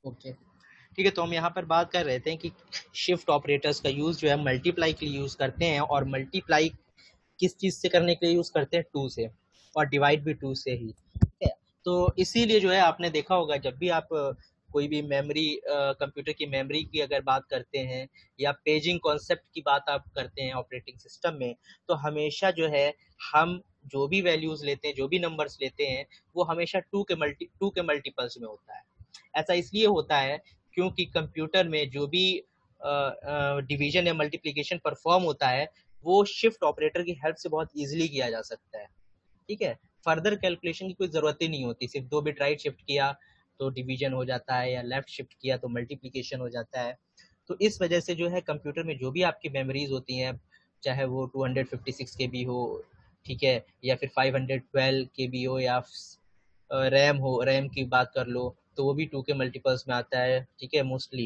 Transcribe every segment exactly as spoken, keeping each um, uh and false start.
Okay ठीक है, तो हम यहाँ पर बात कर रहे थे कि शिफ्ट ऑपरेटर्स का यूज जो है मल्टीप्लाई के लिए यूज करते हैं, और मल्टीप्लाई किस चीज से करने के लिए यूज करते हैं, टू से, और डिवाइड भी टू से ही, ठीक है। तो इसीलिए जो है आपने देखा होगा जब भी आप कोई भी मेमोरी, कंप्यूटर की मेमोरी की अगर बात करते हैं, या पेजिंग कॉन्सेप्ट की बात आप करते हैं ऑपरेटिंग सिस्टम में, तो हमेशा जो है हम जो भी वैल्यूज लेते हैं, जो भी नंबर्स लेते हैं, वो हमेशा टू के मल्टी टू के मल्टीपल्स में होता है। ऐसा इसलिए होता है क्योंकि कंप्यूटर में जो भी डिवीजन या मल्टीप्लिकेशन परफॉर्म होता है, वो शिफ्ट ऑपरेटर की हेल्प से बहुत इजीली किया जा सकता है, ठीक है। फर्दर कैलकुलेशन की कोई जरूरत ही नहीं होती, सिर्फ दो बिट राइट शिफ्ट किया तो डिवीजन हो जाता है, या लेफ्ट शिफ्ट किया तो मल्टीप्लिकेशन हो जाता है। तो इस वजह से जो है कंप्यूटर में जो भी आपकी मेमोरीज होती हैं, चाहे वो two fifty six K B हो, ठीक है, या फिर फाइव ट्वेल्व के बी हो, या रैम हो, रैम की बात कर लो, तो वो भी टू के मल्टीपल्स में आता है, ठीक है, मोस्टली।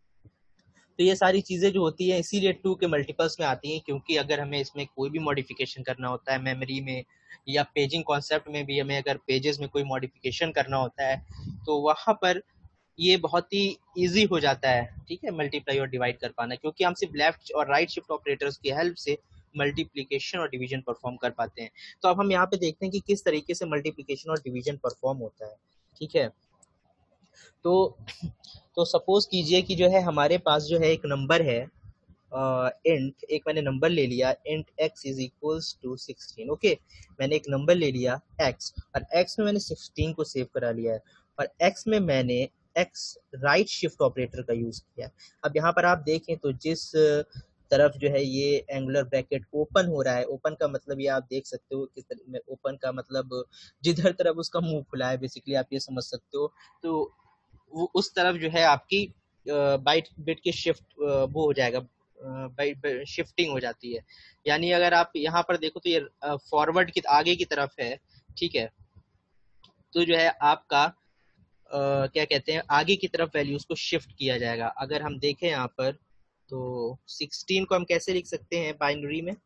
तो ये सारी चीज़ें जो होती हैं इसीलिए टू के मल्टीपल्स में आती हैं, क्योंकि अगर हमें इसमें कोई भी मॉडिफिकेशन करना होता है मेमोरी में, या पेजिंग कॉन्सेप्ट में भी हमें अगर पेजेस में कोई मॉडिफिकेशन करना होता है, तो वहाँ पर ये बहुत ही ईजी हो जाता है, ठीक है, मल्टीप्लाई और डिवाइड कर पाना, क्योंकि हम सिर्फ लेफ्ट और राइट शिफ्ट ऑपरेटर्स की हेल्प से मल्टीप्लिकेशन और डिवीजन परफॉर्म कर पाते हैं। तो अब हम यहाँ पे देखते हैं कि किस तरीके से मल्टीप्लिकेशन और डिवीजन परफॉर्म होता है, ठीक है। तो तो सपोज कीजिए कि जो है हमारे पास जो है एक नंबर है, इंट, एक मैंने नंबर ले लिया, int x is equals to sixteen. Okay, मैंने एक नंबर ले लिया x, और x में मैंने सिक्सटीन को सेव करा लिया है, और x में मैंने x राइट शिफ्ट ऑपरेटर का यूज किया। अब यहाँ पर आप देखें तो जिस तरफ जो है ये एंगुलर ब्रैकेट ओपन हो रहा है, ओपन का मतलब ये आप देख सकते हो किस तरह में, ओपन का मतलब जिधर तरफ उसका मुंह खुला है, बेसिकली आप ये समझ सकते हो। तो वो उस तरफ जो है आपकी बाइट बिट की शिफ्ट वो हो जाएगा, बाइट शिफ्टिंग हो जाती है। यानी अगर आप यहाँ पर देखो तो ये फॉरवर्ड की आगे की तरफ है, ठीक है, तो जो है आपका uh, क्या कहते हैं, आगे की तरफ वैल्यूज को शिफ्ट किया जाएगा। अगर हम देखें यहाँ पर तो सिक्सटीन को हम कैसे लिख सकते हैं बाइनरी में,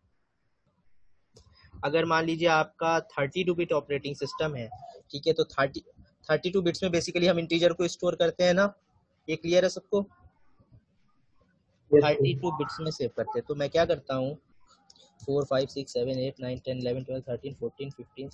अगर मान लीजिए आपका thirty two bit operating system है, ठीक है, तो थर्टी थर्टी टू बिट्स में बेसिकली हम इंटीजर को स्टोर करते हैं ना, ये क्लियर है सबको, थर्टी टू बिट्स में सेव करते हैं। तो मैं क्या करता हूँ, four five six seven eight nine ten eleven twelve thirteen fourteen fifteen,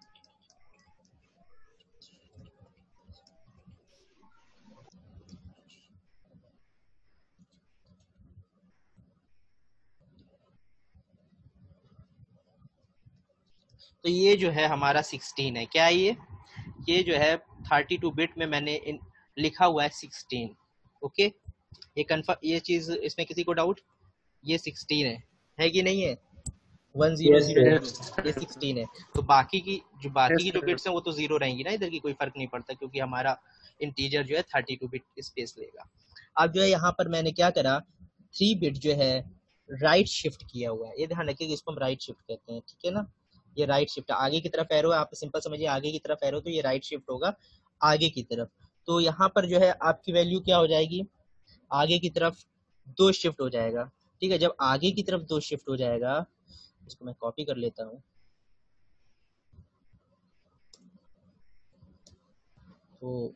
तो ये जो है हमारा सिक्सटीन है। क्या ये ये जो है थर्टी टू बिट में मैंने इन, लिखा हुआ है सिक्सटीन। ओके, ये कन्फर्म, ये चीज इसमें किसी को डाउट, ये सिक्सटीन है है कि नहीं है, वन जीरो जीरो जीरो ये सिक्सटीन है। तो बाकी की जो बाकी की जो बिट्स हैं वो तो जीरो रहेंगी ना, इधर की कोई फर्क नहीं पड़ता, क्योंकि हमारा इंटीजर जो है थर्टी टू बिट स्पेस लेगा। अब जो है यहाँ पर मैंने क्या करा, थ्री बिट जो है राइट शिफ्ट किया हुआ है, ये ध्यान रखिए इसको हम राइट शिफ्ट कहते हैं, ठीक है ना। ये राइट शिफ्ट, आगे की तरफ एरो, आप सिंपल समझिए आगे की तरफ एरो, तो ये राइट शिफ्ट होगा आगे की तरफ। तो यहाँ पर जो है आपकी वैल्यू क्या हो जाएगी, आगे की तरफ दो शिफ्ट हो जाएगा, ठीक है। जब आगे की तरफ दो शिफ्ट हो जाएगा, इसको मैं कॉपी कर लेता हूँ, तो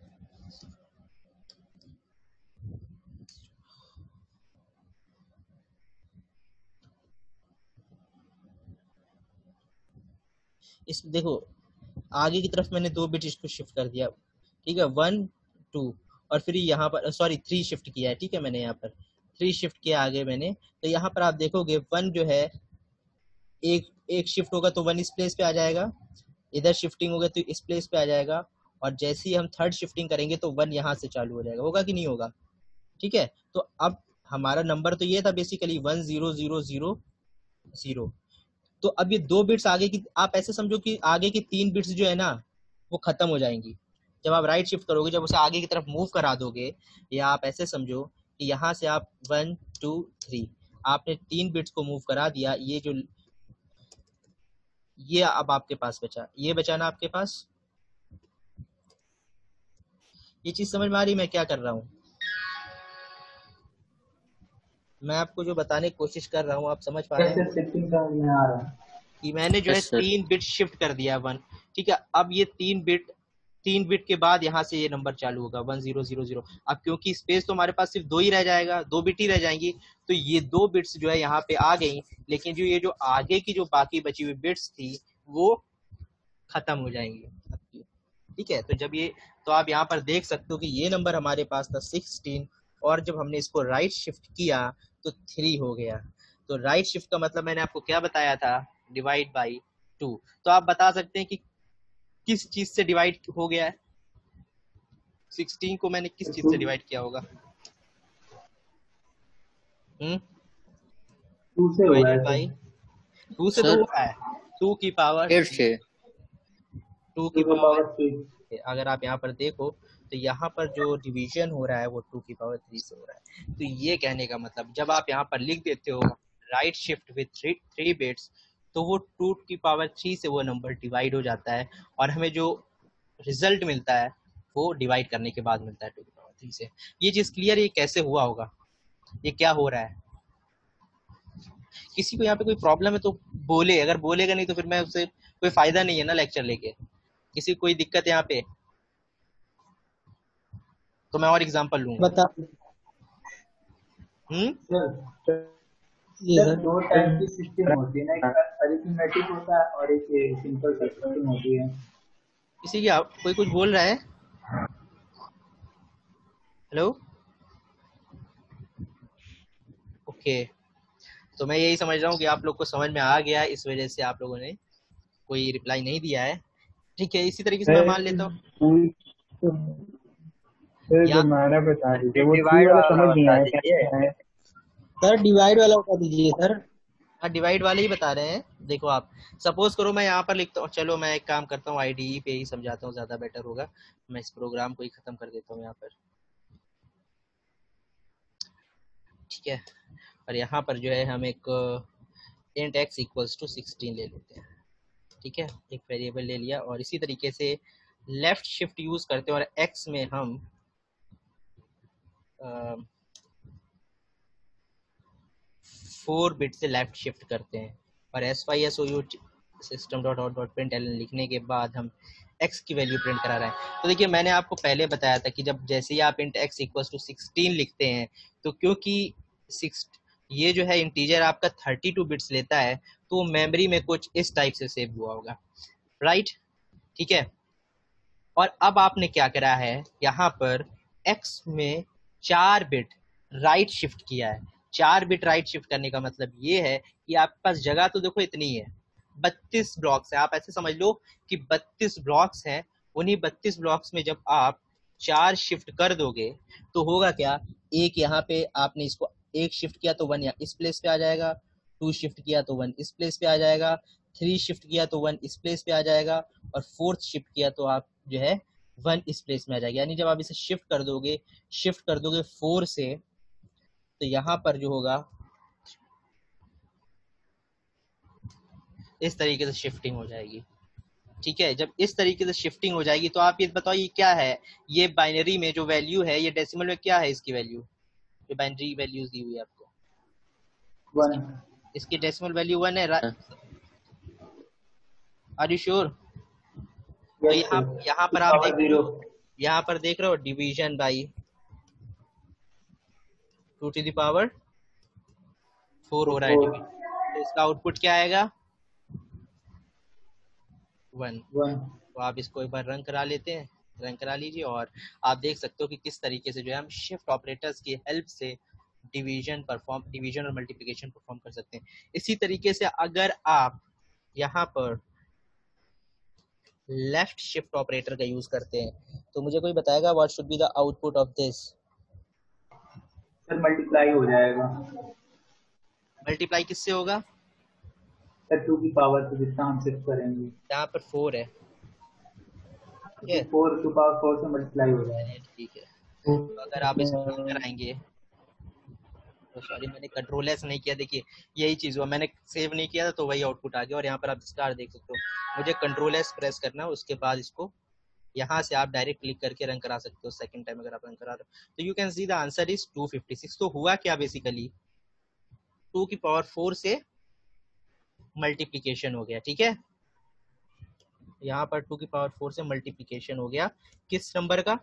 इस देखो आगे की तरफ मैंने दो बिट इसको शिफ्ट कर दिया, ठीक है, वन टू, और फिर यहाँ पर सॉरी थ्री शिफ्ट किया है, ठीक है, मैंने यहाँ पर थ्री शिफ्ट किया आगे मैंने। तो यहाँ पर आप देखोगे वन जो है एक एक शिफ्ट होगा तो वन इस प्लेस पे आ जाएगा, इधर शिफ्टिंग होगा तो इस प्लेस पे आ जाएगा, और जैसे ही हम थर्ड शिफ्टिंग करेंगे तो वन यहाँ से चालू हो जाएगा, होगा कि नहीं होगा, ठीक है। तो अब हमारा नंबर तो ये था basically one zero zero zero zero. तो अब ये दो बिट्स आगे की, आप ऐसे समझो कि आगे की तीन बिट्स जो है ना वो खत्म हो जाएंगी जब आप राइट शिफ्ट करोगे, जब उसे आगे की तरफ मूव करा दोगे, या आप ऐसे समझो कि यहाँ से आप वन टू थ्री, आपने तीन बिट्स को मूव करा दिया, ये जो ये अब आपके पास बचा, ये बचा ना आपके पास। ये चीज समझ में आ रही मैं क्या कर रहा हूँ, मैं आपको जो बताने की कोशिश कर रहा हूँ आप समझ पा रहे हैं कि मैंने जो है yes, sir. तीन बिट शिफ्ट कर दिया वन, ठीक है। अब ये तीन बिट तीन बिट के बाद यहाँ से ये नंबर चालू होगा वन जीरो जीरो जीरो। अब क्योंकि स्पेस तो हमारे पास सिर्फ दो ही रह जाएगा, दो बिट ही रह जाएंगी, तो ये दो बिट्स जो है यहाँ पे आ गई, लेकिन जो ये जो आगे की जो बाकी बची हुई बिट्स थी वो खत्म हो जाएंगी। ठीक है, तो जब ये, तो आप यहाँ पर देख सकते हो कि ये नंबर हमारे पास था सिक्सटीन, और जब हमने इसको राइट शिफ्ट किया तो थ्री हो गया। तो राइट शिफ्ट का मतलब मैंने आपको क्या बताया था, डिवाइड बाई टू। तो आप बता सकते हैं कि किस चीज से डिवाइड हो गया है, सिक्सटीन को मैंने किस चीज से डिवाइड किया होगा? हम्म टू से हुआ है बाई टू से तो हुआ है, टू की पावर से टू की पावर थ्री। अगर आप यहाँ पर देखो तो यहाँ पर जो डिवीजन हो रहा है वो टू की पावर थ्री से हो रहा है। तो ये कहने का मतलब जब आप यहाँ पर लिख देते हो right shift with three three bits, तो वो टू की पावर थ्री से वो नंबर डिवाइड हो जाता है, और हमें जो रिजल्ट मिलता है वो डिवाइड करने के बाद मिलता है टू की पावर थ्री से। ये चीज क्लियर, ये कैसे हुआ होगा, ये क्या हो रहा है? किसी को यहाँ पे कोई प्रॉब्लम है तो बोले, अगर बोलेगा नहीं तो फिर मैं उससे कोई फायदा नहीं है ना लेक्चर लेके। किसी को कोई दिक्कत है यहाँ पे तो मैं और एग्जांपल लूंगा। बता हम्म सर दो टाइप की सिस्टम होती है ना, एक अरिथमेटिक होता है और एक सिंपल सिस्टम होती है। किसी की कोई कुछ बोल रहा है? हेलो, ओके, तो मैं यही समझ रहा हूँ कि आप लोग को समझ में आ गया, इस वजह से आप लोगों ने कोई रिप्लाई नहीं दिया है। ठीक है, इसी तरीके से मैं मान लेता हूँ जो मैंने बता दी वो डिवाइड वाला समझ नहीं आया क्या है सर, डिवाइड वाला बता दीजिए सर। हाँ, डिवाइड वाले ही बता रहे हैं। देखो आप सपोज करो मैं यहाँ पर लिखता हूँ, चलो मैं एक काम करता हूँ आईडीई पे ही समझाता हूँ, ज्यादा बेटर होगा। मैं इस प्रोग्राम को ही खत्म कर देता हूँ यहाँ पर, ठीक है। और यहाँ पर जो है हम एक int x equals to sixteen ले लेते हैं, ठीक है, एक वेरिएबल ले लिया, और इसी तरीके से लेफ्ट शिफ्ट यूज करते हैं और एक्स में हम फोर बिट से लेफ्ट शिफ्ट करते हैं, और S Y S O U system dot out dot print L लिखने के बाद हम x की वैल्यू प्रिंट करा रहे हैं। तो देखिए मैंने आपको पहले बताया था कि जब जैसे ही आप int x equals to sixteen लिखते हैं, तो क्योंकि सिक्स ये जो है इंटीजर आपका थर्टी टू बिट्स लेता है, तो मेमोरी में कुछ इस टाइप से सेव हुआ होगा, राइट, ठीक है। और अब आपने क्या करा है, यहाँ पर x में चार बिट राइट शिफ्ट किया है। चार बिट राइट शिफ्ट करने का मतलब ये है कि आपके पास जगह तो देखो इतनी है, बत्तीस ब्लॉक्स है। आप ऐसे समझ लो कि बत्तीस ब्लॉक्स हैं, उन्हीं बत्तीस ब्लॉक्स में जब आप चार शिफ्ट कर दोगे तो होगा क्या, एक यहाँ पे आपने इसको एक शिफ्ट किया तो वन इस प्लेस पे आ जाएगा, टू शिफ्ट किया तो वन इस प्लेस पे आ जाएगा, थ्री शिफ्ट किया तो वन इस प्लेस पे आ जाएगा, और फोर्थ शिफ्ट किया तो आप जो है वन इस प्लेस में आ जाएगा। यानी जब आप इसे शिफ्ट कर दोगे शिफ्ट कर दोगे फोर से, तो यहाँ पर जो होगा इस तरीके से शिफ्टिंग हो जाएगी, ठीक है। जब इस तरीके से शिफ्टिंग हो जाएगी तो आप ये बताओ ये क्या है, ये बाइनरी में जो वैल्यू है ये डेसिमल में क्या है, इसकी वैल्यू जो बाइनरी वैल्यूज दी हुई है आपको, वन, इसकी, इसकी डेसिमल वैल्यू वन है, आर यू श्योर? तो यहाँ यहाँ पर आप देख यहाँ पर देख रहे हो division by two to the power four हो रहा है, तो इसका आउटपुट क्या आएगा, वन। तो आप इसको एक बार रन करा लेते हैं, रन करा लीजिए, और आप देख सकते हो कि किस तरीके से जो है हम शिफ्ट ऑपरेटर्स की हेल्प से डिवीजन परफॉर्म डिवीजन और मल्टीप्लिकेशन परफॉर्म कर सकते हैं। इसी तरीके से अगर आप यहाँ पर लेफ्ट शिफ्ट ऑपरेटर का यूज करते हैं तो मुझे कोई बताएगा what should be the output of this? Sir multiply हो जाएगा। मल्टीप्लाई किससे होगा? सर टू की पावर से जितना हम शिफ्ट करेंगे, यहाँ पर फोर है, फोर टू पावर फोर से मल्टीप्लाई हो जाएगा, ठीक है। तो अगर आप इसको रन कराएंगे तो सॉरी मैंने कंट्रोल एस नहीं किया, देखिए यही चीज हुआ, मैंने सेव नहीं किया था तो वही आउटपुट आ गया। और यहाँ पर आप स्टार देख सकते हो, मुझे कंट्रोल एस प्रेस करना है, उसके बाद इसको यहाँ से आप डायरेक्ट क्लिक करके रन करा सकते हो सेकंड टाइम अगर आप रन करा रहे हो। तो you can see the answer is two fifty six. तो हुआ क्या, बेसिकली टू की पावर फोर से मल्टीप्लीकेशन हो गया, ठीक है। यहाँ पर टू की पावर फोर से मल्टीप्लीकेशन हो गया किस नंबर का?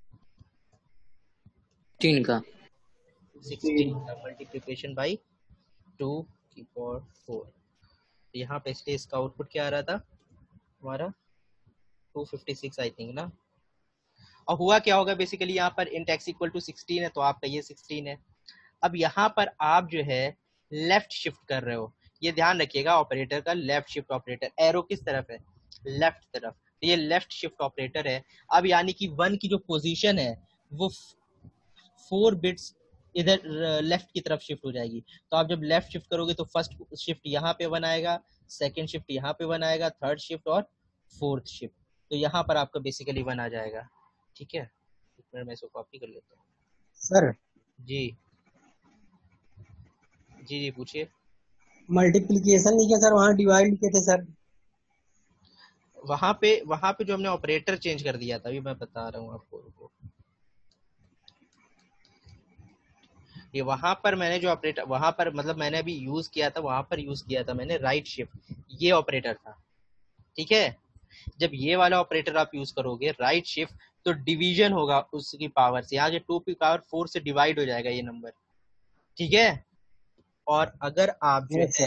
तीन का सिक्सटीन का मल्टीप्लीकेशन बाई टू की पावर फोर। यहाँ पे इसलिए इसका आउटपुट क्या आ रहा था हमारा two fifty six I think ना। और हुआ क्या होगा बेसिकली, यहाँ पर int x equal to sixteen है तो आपका ये सिक्सटीन है। अब यहाँ पर आप जो है लेफ्ट शिफ्ट कर रहे हो, ये ध्यान रखिएगा ऑपरेटर का, लेफ्ट शिफ्ट ऑपरेटर, एरो किस तरफ है? लेफ्ट तरफ, तो ये लेफ्ट शिफ्ट ऑपरेटर है। अब यानी कि वन की जो पोजीशन है वो फोर बिट्स इधर लेफ्ट की तरफ शिफ्ट हो जाएगी। तो आप जब लेफ्ट शिफ्ट करोगे तो फर्स्ट शिफ्ट यहाँ पे वन आएगा, सेकेंड शिफ्ट यहाँ पे वन आएगा, थर्ड शिफ्ट और फोर्थ शिफ्ट, तो यहाँ पर आपका बेसिकली वन आ जाएगा। ठीक है, एक मिनट मैं इसको कॉपी कर लेता हूँ। सर जी जी जी पूछिए। मल्टीप्लिकेशन लिखे सर, वहाँ डिवाइड लिखे थे सर। वहां पे वहां पे जो हमने ऑपरेटर चेंज कर दिया था, अभी मैं बता रहा हूँ आपको, रुको। ये वहां पर मैंने जो ऑपरेटर वहां पर मतलब मैंने अभी यूज किया था, वहां पर यूज किया था मैंने राइट शिफ्ट, ये ऑपरेटर था। ठीक है, जब ये वाला ऑपरेटर आप यूज करोगे राइट शिफ्ट तो डिवीजन होगा उसकी पावर से, यहाँ के टू की पावर फोर से डिवाइड हो जाएगा ये नंबर। ठीक है, और अगर आप जो है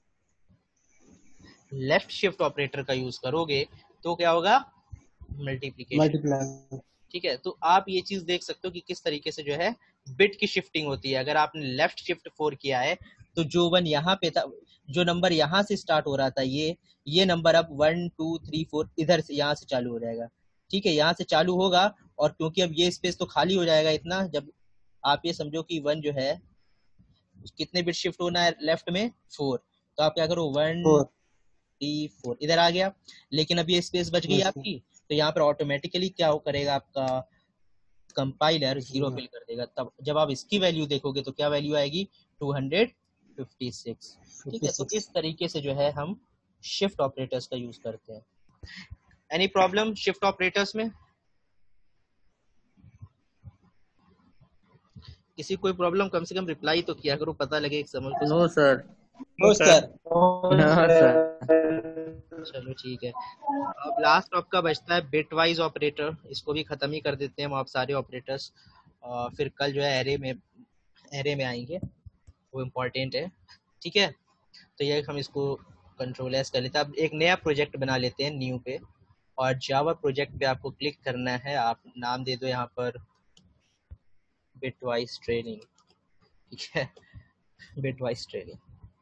लेफ्ट शिफ्ट ऑपरेटर का यूज करोगे तो क्या होगा? मल्टीप्लीकेशन। मल्टीप्लाई। ठीक है, तो आप ये चीज देख सकते हो कि किस तरीके से जो है बिट की शिफ्टिंग होती है। अगर आपने लेफ्ट शिफ्ट फोर किया है तो जो वन यहाँ पे था, जो नंबर यहाँ से स्टार्ट हो रहा था, ये ये नंबर अब वन टू थ्री फोर इधर से यहाँ से चालू हो जाएगा। ठीक है, यहाँ से चालू होगा और क्योंकि अब ये स्पेस तो खाली हो जाएगा इतना, जब आप ये समझो कि वन जो है कितने बिट शिफ्ट होना है लेफ्ट में? फोर, तो आप क्या करो वन थ्री फोर इधर आ गया, लेकिन अब ये स्पेस बच गई आपकी, तो यहाँ पर ऑटोमेटिकली क्या हो करेगा आपका कंपाइलर जीरो फिल कर देगा। तब जब आप इसकी वैल्यू देखोगे तो क्या वैल्यू आएगी? Two fifty six. ठीक है, तो इस तरीके से जो है हम शिफ्ट ऑपरेटर्स का यूज करते हैं। एनी प्रॉब्लम शिफ्ट ऑपरेटर्स में? किसी कोई प्रॉब्लम? कम से कम रिप्लाई तो किया करो, पता लगे एक समझ। No sir. No sir. No sir. चलो ठीक है, अब लास्ट आपका बचता है बिट वाइज ऑपरेटर, इसको भी खत्म ही कर देते हैं हम आप सारे ऑपरेटर्स। फिर कल जो है एरे में एरे में आएंगे, वो इम्पोर्टेंट है। ठीक है, तो ये हम इसको कंट्रोल एस कर लेते हैं। अब एक नया प्रोजेक्ट बना लेते हैं न्यू पे, और जावा प्रोजेक्ट पे आपको क्लिक करना है। आप नाम दे दो यहाँ पर बिटवाइज ट्रेनिंग। ठीक है, बिटवाइज ट्रेनिंग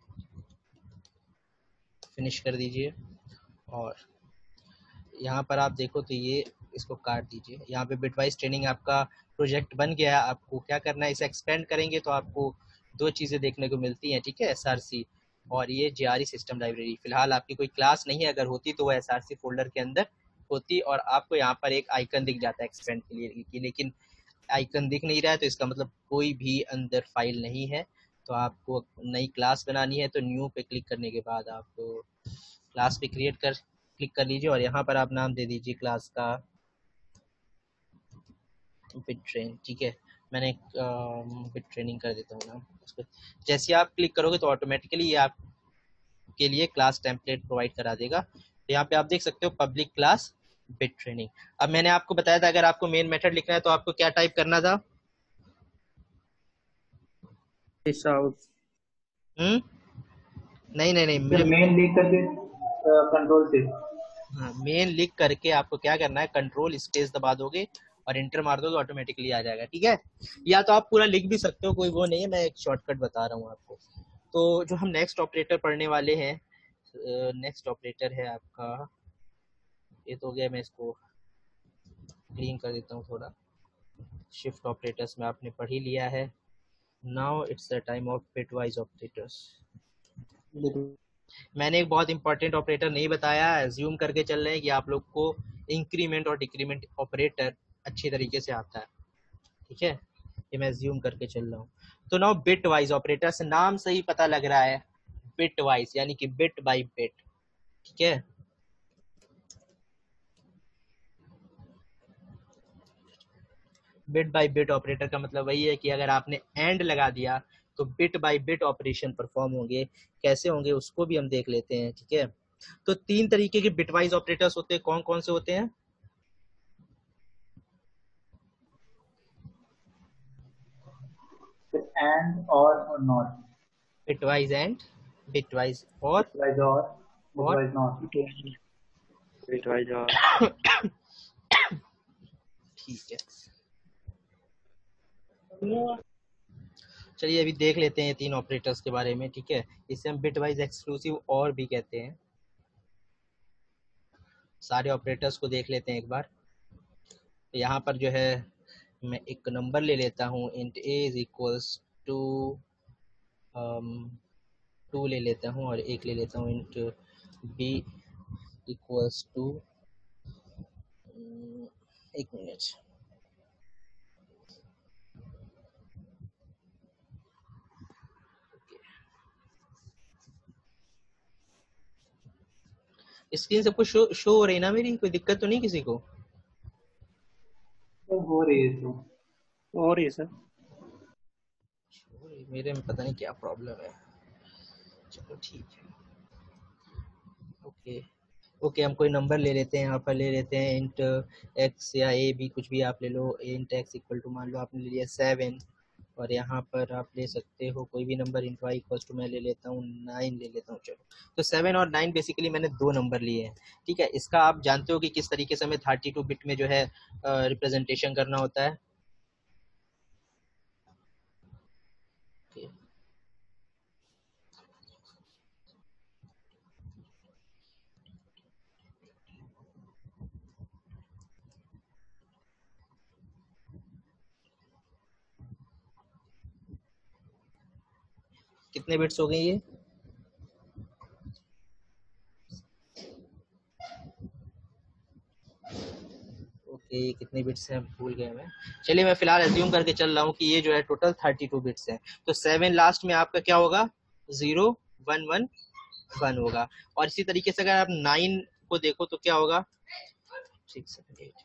फिनिश कर दीजिए, और यहाँ पर आप देखो तो ये इसको काट दीजिए। यहाँ पे बिटवाइज ट्रेनिंग आपका प्रोजेक्ट बन गया है। आपको क्या करना है, इसे एक्सपेंड करेंगे तो आपको दो चीज़ें देखने को मिलती हैं। ठीक है, एस आर सी और ये J R E system library. फिलहाल आपकी कोई क्लास नहीं है, अगर होती तो वो एस आर सी फोल्डर के अंदर होती, और आपको यहाँ पर एक आइकन दिख जाता है एक्सपेंड के लिए, लेकिन आइकन दिख नहीं रहा है तो इसका मतलब कोई भी अंदर फाइल नहीं है। तो आपको नई क्लास बनानी है तो न्यू पे क्लिक करने के बाद आपको क्लास पे क्रिएट कर क्लिक कर लीजिए, और यहाँ पर आप नाम दे दीजिए क्लास का बिट ट्रेन। ठीक है, मैंने बिट ट्रेनिंग कर देता हूँ नाम उसको। जैसे आप क्लिक करोगे तो ऑटोमेटिकली ये आपके लिए क्लास टेम्पलेट प्रोवाइड करा देगा। तो यहाँ पे आप देख सकते हो पब्लिक क्लास बिट ट्रेनिंग। अब मैंने आपको बताया था अगर आपको मेन मेथड लिखना है तो आपको क्या टाइप करना था? हम्म नहीं नहीं नहीं मुझे मेन लिख करके कंट्रोल से, हाँ, मेन लिख करके आपको क्या करना है, कंट्रोल स्पेस दबा दोगे और इंटर मार दो तो ऑटोमेटिकली आ जाएगा। ठीक है, या तो आप पूरा लिख भी सकते हो, कोई वो नहीं है, मैं एक शॉर्टकट बता रहा हूँ आपको। तो जो हम नेक्स्ट ऑपरेटर पढ़ने वाले हैं, नेक्स्ट ऑपरेटर है आपका, ये तो हो गया, मैं इसको क्लीन कर देता हूँ थोड़ा। शिफ्ट ऑपरेटर्स में आपने पढ़ ही लिया है। Now it's the time of bitwise operators. मैंने एक बहुत इंपॉर्टेंट ऑपरेटर नहीं बताया, एज्यूम करके चल रहे हैं कि आप लोग को इंक्रीमेंट और डिक्रीमेंट ऑपरेटर अच्छी तरीके से आता है। ठीक है, ये मैं एज्यूम करके चल रहा हूँ। तो नाउ बिट वाइज ऑपरेटर से नाम से ही पता लग रहा है, बिट वाइज यानी कि बिट बाय बिट। ठीक है, बिट बाय बिट ऑपरेटर का मतलब वही है कि अगर आपने एंड लगा दिया तो bit by bit operation perform होंगे। कैसे होंगे उसको भी हम देख लेते हैं। ठीक है, तो तीन तरीके के बिटवाइज ऑपरेटर्स होते हैं, कौन कौन से होते हैं? एंड और और not. Bitwise and, bitwise or bitwise or और बिटवाइज नॉट। बिटवाइज और ठीक है, चलिए अभी देख लेते हैं तीन ऑपरेटर्स के बारे में। ठीक है, इसे हम बिटवाइज एक्सक्लूसिव और भी कहते हैं। सारे ऑपरेटर्स को देख लेते हैं एक बार। तो यहाँ पर जो है मैं एक नंबर ले लेता हूँ, int a is equals to two ले लेता हूँ, और एक ले लेता हूँ इंट बी इक्वल्स टू, एक मिनट, स्क्रीन सब कुछ शो शो हो रही है ना मेरी? कोई दिक्कत तो नहीं किसी को? तो हो रही है तो हो रही है सर। मेरे में पता नहीं क्या प्रॉब्लम है। चलो ठीक है, ओके ओके हम कोई नंबर ले लेते हैं। यहाँ पर ले लेते हैं इंट एक्स या ए भी, कुछ भी आप ले लो। इंट एक्स इक्वल टू, मान लो आपने ले लिया सेवन, और यहाँ पर आप ले सकते हो कोई भी number. Int y equal to मैं ले लेता हूँ नाइन ले लेता हूँ। चलो, तो सेवन और नाइन बेसिकली मैंने दो नंबर लिए हैं। ठीक है, इसका आप जानते हो कि किस तरीके से हमें थर्टी टू बिट में जो है रिप्रेजेंटेशन करना होता है। कितने बिट्स हो गए ये? ओके, कितने बिट्स हैं भूल गया मैं। चलिए मैं फिलहाल एज्यूम करके चल रहा हूँ कि ये जो है टोटल थर्टी टू बिट्स हैं। तो सेवन लास्ट में आपका क्या होगा? जीरो वन वन वन होगा। और इसी तरीके से अगर आप नाइन को देखो तो क्या होगा? Six seven eight.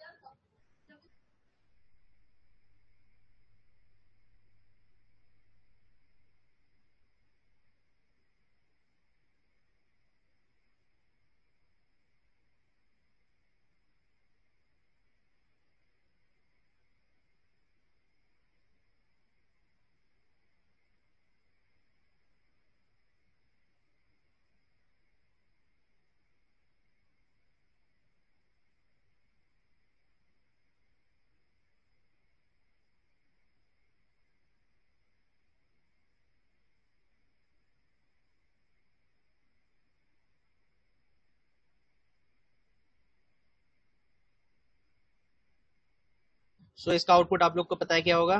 सो इसका आउटपुट आप लोग को पता है क्या होगा?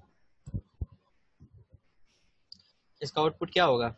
इसका आउटपुट क्या होगा?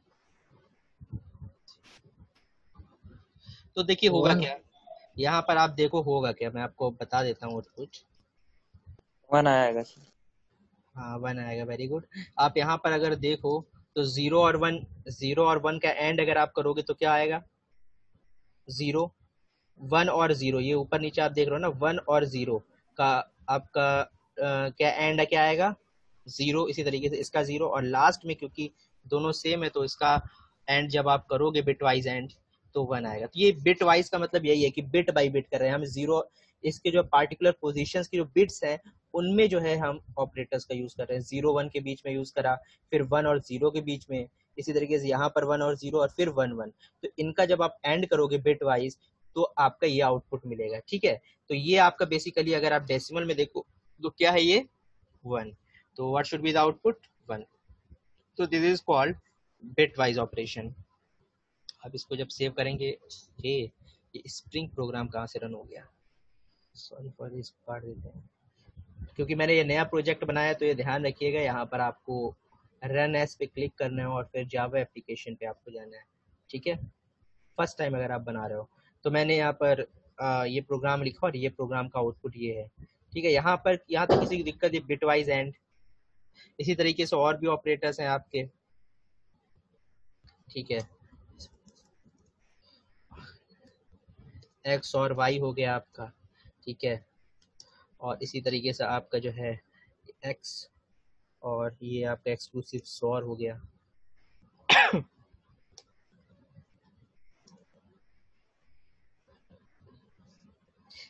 तो देखिए होगा वन। क्या, यहाँ पर आप देखो होगा क्या, मैं आपको बता देता हूँ आउटपुट। वन आएगा सर। हाँ वन आएगा, वेरी गुड। आप यहाँ पर अगर देखो तो जीरो और वन, जीरो और वन का एंड अगर आप करोगे तो क्या आएगा? जीरो, वन और जीरो, ये ऊपर नीचे आप देख रहे हो ना, वन और जीरो का आपका अ, क्या एंड क्या आएगा? जीरो। इसी तरीके से इसका जीरो, और लास्ट में क्योंकि दोनों सेम है तो इसका एंड जब आप करोगे बिट वाइज एंड तो वन आएगा। तो ये बिट वाइज का मतलब यही है कि बिट बाई बिट कर रहे हैं हम। जीरो, इसके जो पार्टिकुलर पोजीशंस की जो बिट्स हैं उनमें जो है हम ऑपरेटर्स का यूज कर रहे हैं। जीरो वन के बीच में यूज करा, फिर वन और जीरो के बीच में, इसी तरीके से यहाँ पर वन और जीरो, और फिर वन वन। तो इनका जब आप एंड करोगे बिट वाइज तो आपका ये आउटपुट मिलेगा। ठीक है, तो ये आपका बेसिकली अगर आप डेसिमल में देखो तो क्या है ये? वन। तो what should be the output? One. तो this is called bitwise operation. अब इसको जब सेव करेंगे, ये ये स्प्रिंग प्रोग्राम कहाँ से रन हो गया? सॉरी फॉर दिस, काट देते हैं क्योंकि मैंने ये नया प्रोजेक्ट बनाया। तो ये ध्यान रखिएगा, यहाँ पर आपको रन एस पे क्लिक करना है और फिर जावा एप्लीकेशन पे आपको जाना है। ठीक है, फर्स्ट टाइम अगर आप बना रहे हो तो मैंने यहाँ पर आ, ये प्रोग्राम लिखा और ये प्रोग्राम का आउटपुट ये है। ठीक है, यहाँ पर यहाँ तक किसी की दिक्कत है? बिट वाइज एंड, इसी तरीके से और भी ऑपरेटर्स हैं आपके। ठीक है, एक्स और वाई हो गया आपका। ठीक है, और इसी तरीके से आपका जो है एक्स, और ये आपका एक्सक्लूसिव सॉर हो गया।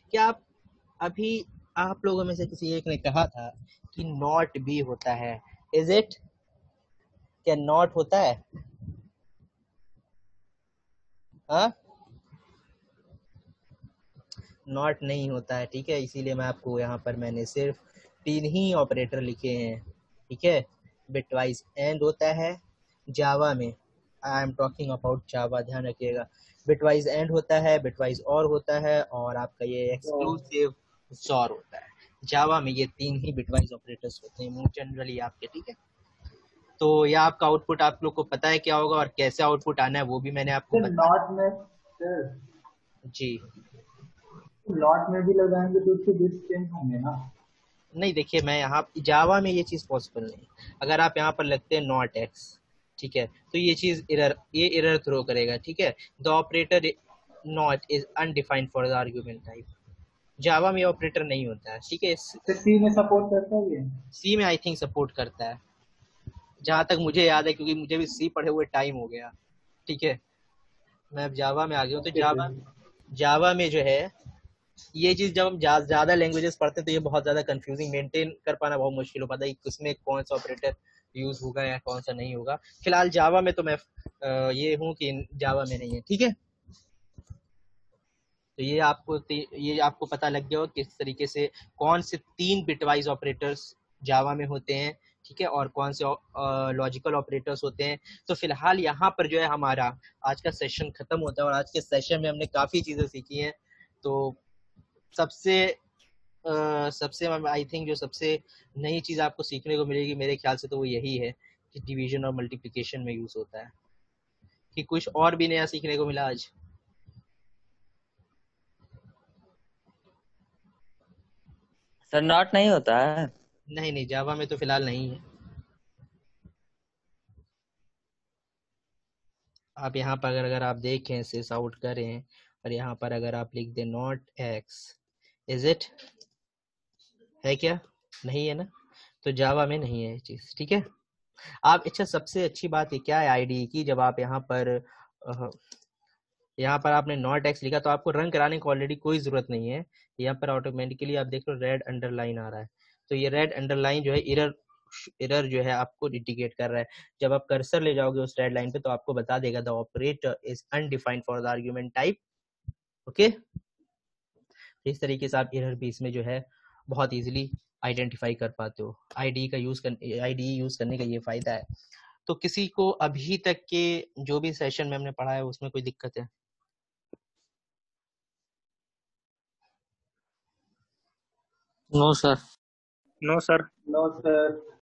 क्या आप अभी आप लोगों में से किसी एक ने कहा था कि नॉट भी होता है? Is it? क्या नॉट होता है? हाँ, नॉट नहीं होता है, ठीक है। इसीलिए मैं आपको यहाँ पर मैंने सिर्फ तीन ही ऑपरेटर लिखे हैं, ठीक है। बिटवाइज एंड होता है जावा में, I am talking about Java, ध्यान रखिएगा। बिटवाइज एंड होता है, बिटवाइज और होता है, और आपका ये एक्सक्लूसिव सॉर होता है। जावा में ये तीन ही बिटवाइज ऑपरेटर्स होते हैं जनरली आपके, ठीक है। तो यह आपका आउटपुट आप लोग को पता है क्या होगा और कैसे आउटपुट आना है वो भी मैंने आपको सर बताया। नॉट में सर जी नॉट में भी लगाएंगे तो उसके बिट्स चेंज होंगे ना। नहीं, देखिए मैं यहाँ जावा में ये चीज़ पॉसिबल नहीं। अगर आप यहाँ पर लगते हैं नॉट एक्स, ठीक है, तो ये चीज़ एरर ये एरर थ्रो करेगा, ठीक है। The operator not is undefined for the argument type. Java में ऑपरेटर नहीं होता है, ठीक है। तो सी में सपोर्ट करता है ये। सी में आई थिंक सपोर्ट करता है, जहाँ तक मुझे याद है, क्योंकि मुझे भी सी पढ़े हुए टाइम हो गया, ठीक है। मैं अब जावा में आ गया हूँ, तो ओके जावा सर। जावा में जो है ये चीज जब हम ज्यादा ज्यादा लैंग्वेजेस पढ़ते हैं तो ये बहुत ज्यादा कंफ्यूजिंग, मेंटेन कर पाना बहुत मुश्किल हो पाता है कि किसमें कौन सा ऑपरेटर यूज होगा या कौन सा नहीं होगा। फिलहाल जावा में तो मैं अ, ये हूँ कि जावा में नहीं है, ठीक है। तो ये आपको ये आपको पता लग गया हो किस तरीके से कौन से तीन बिटवाइज ऑपरेटर्स जावा में होते हैं, ठीक है, और कौन से लॉजिकल ऑपरेटर्स होते हैं। तो फिलहाल यहाँ पर जो है हमारा आज का सेशन खत्म होता है, और आज के सेशन में हमने काफ़ी चीज़ें सीखी हैं। तो सबसे अ, सबसे आई थिंक जो सबसे नई चीज़ आपको सीखने को मिलेगी मेरे ख्याल से तो वो यही है कि डिवीजन और मल्टीप्लिकेशन में यूज़ होता है। कि कुछ और भी नया सीखने को मिला आज? सर नॉट नहीं होता है। नहीं नहीं, जावा में तो फिलहाल नहीं है। आप यहाँ पर अगर अगर आप देखें, सिस आउट करें, और यहाँ पर अगर आप लिख दें नॉट एक्स, इज इट है क्या? नहीं है ना, तो जावा में नहीं है ये चीज़, ठीक है। आप अच्छा, सबसे अच्छी बात ये क्या है आईडी की, जब आप यहाँ पर अ, यहाँ पर आपने नॉट एक्स लिखा तो आपको रन कराने की ऑलरेडी कोई ज़रूरत नहीं है। यहाँ पर ऑटोमेटिकली आप देख लो रेड अंडरलाइन आ रहा है, तो ये रेड अंडरलाइन जो है एरर एरर जो है आपको इंडिकेट कर रहा है। जब आप कर्सर ले जाओगे उस रेड लाइन पे तो आपको बता देगा the operator is undefined for the argument type, okay. इस तरीके से आप एरर भी इसमें जो है बहुत इजीली आइडेंटिफाई कर पाते हो। आईडी का यूज कर आईडी यूज करने का ये फायदा है। तो किसी को अभी तक के जो भी सेशन में हमने पढ़ा है उसमें कोई दिक्कत है? No sir. No sir. No sir.